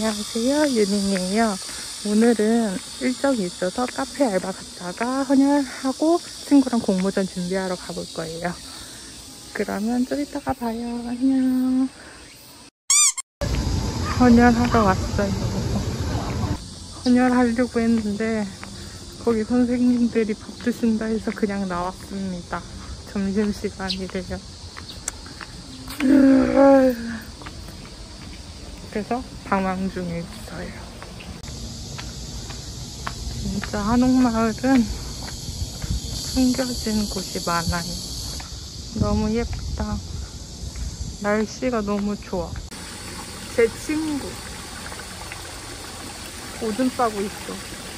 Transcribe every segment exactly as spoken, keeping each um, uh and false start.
안녕하세요, 유닝이에요. 오늘은 일정이 있어서 카페 알바 갔다가 헌혈하고 친구랑 공모전 준비하러 가볼 거예요. 그러면 좀 이따가 봐요. 안녕. 헌혈하러 왔어요. 헌혈하려고 했는데 거기 선생님들이 밥 드신다 해서 그냥 나왔습니다. 점심시간이래요. 그래서 방황 중에 있어요. 진짜 한옥마을은 숨겨진 곳이 많아요. 너무 예쁘다. 날씨가 너무 좋아. 제 친구 오줌 싸고 있어.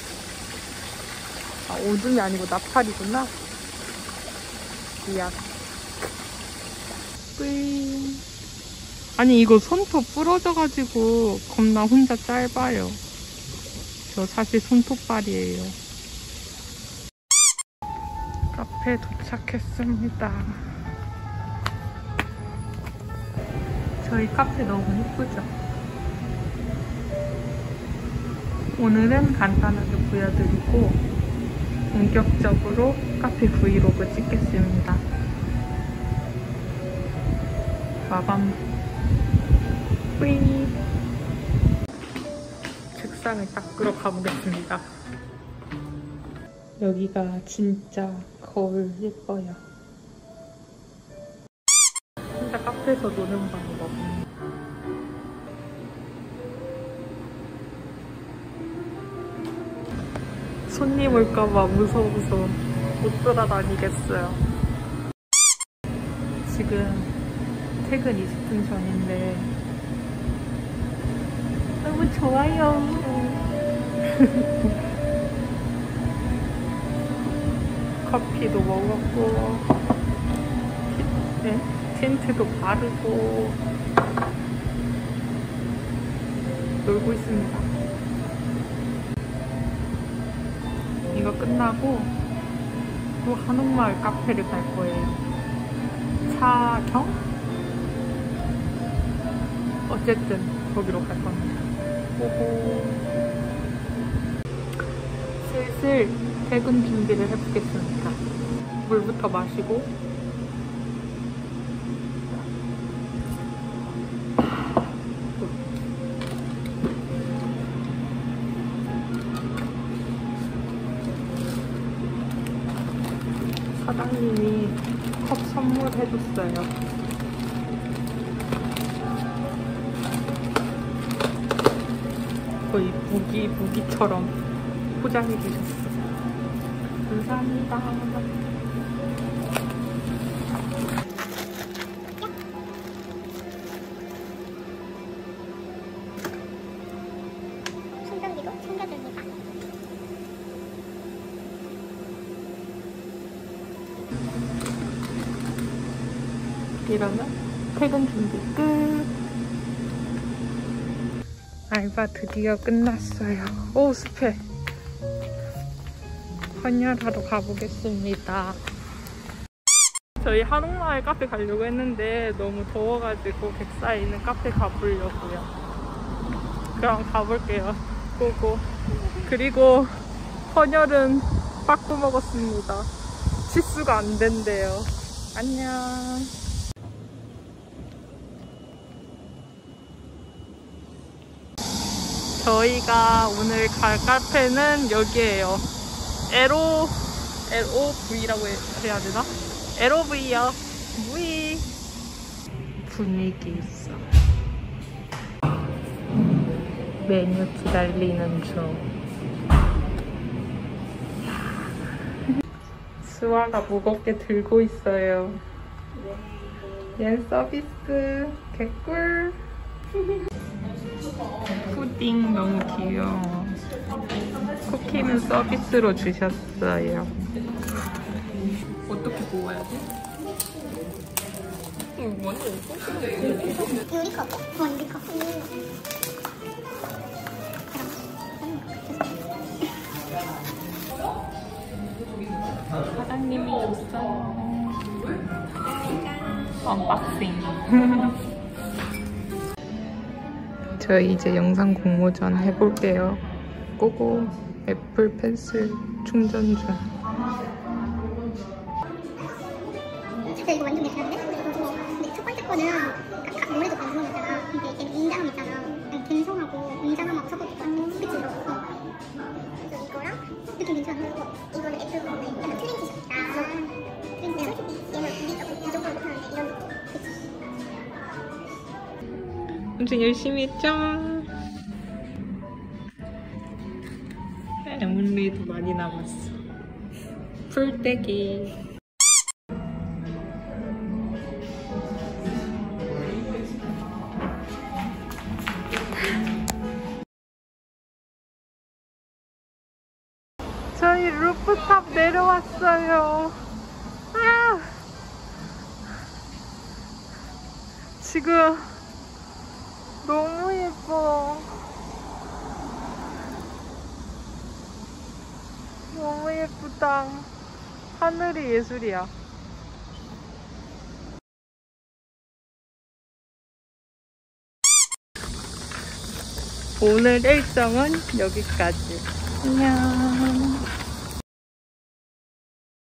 아, 오줌이 아니고 나팔이구나. 미안. 뿌잉. 아니 이거 손톱 부러져가지고 겁나 혼자 짧아요. 저 사실 손톱발이에요. 카페 도착했습니다. 저희 카페 너무 예쁘죠? 오늘은 간단하게 보여드리고 본격적으로 카페 브이로그 찍겠습니다. 마밤. 뿌이. 책상을 닦으러 가보겠습니다. 여기가 진짜 거울 예뻐요. 진짜 카페에서 노는 방법. 손님 올까봐 무서워서 못 돌아다니겠어요. 지금 퇴근 이십 분 전인데 너무 좋아요. 커피도 먹었고 네, 틴트도 바르고 놀고 있습니다. 이거 끝나고 또 한옥마을 카페를 갈 거예요. 차경? 어쨌든 거기로 갈 겁니다. 오호. 슬슬 퇴근 준비를 해보겠습니다. 물부터 마시고 사장님이 컵 선물해줬어요. 거의 무기, 무기처럼 포장해 주셨어. 감사합니다. 충전기도 챙겨줍니다. 이러면 퇴근 준비 끝. 알바 드디어 끝났어요. 오, 습해. 헌혈하러 가보겠습니다. 저희 한옥마을 카페 가려고 했는데 너무 더워가지고 객사에 있는 카페 가보려고요. 그럼 가볼게요. 고고. 그리고 헌혈은 빠꾸 먹었습니다. 치수가 안 된대요. 안녕. 저희가 오늘 갈 카페는 여기에요. 에로, 엘오브이라고 해야 되나? 엘오브이요. 브이. 분위기 있어. 메뉴 기다리는 중. 수아가 무겁게 들고 있어요. 얜 서비스. 개꿀. 푸딩 너무 귀여워. 쿠키는 서비스로 주셨어요. 어떻게 구워야 돼? 이거 뭐지? 유리 컵? 어, 유리 컵. 사장님이 있어요. 언박싱. 저희 이제 영상 공모전 해볼게요. 고고 애플 펜슬 충전 중. 진짜 이거 완전 괜찮은데? 근데 첫 번째 거는 각 노래도 감성이잖아. 근데 얘는 웅장함 있잖아. 그냥 갬성하고 웅장함하고 섞어줬거든. 그치? 어. 그래서 이거랑 느낌 괜찮은데? 이거는 애플 건데 약간 트렌 티셔츠다. 트렌 티셔츠? 얘는 우리 조금 부족한 거 하는데 이런 느낌. 그치? 엄청 열심히 했죠? 에물리도 많이 남았어. 풀떼기. 저희 루프탑 내려왔어요. 아! 지금 너무 예뻐. 너무 예쁘다. 하늘이 예술이야. 오늘 일정은 여기까지. 안녕.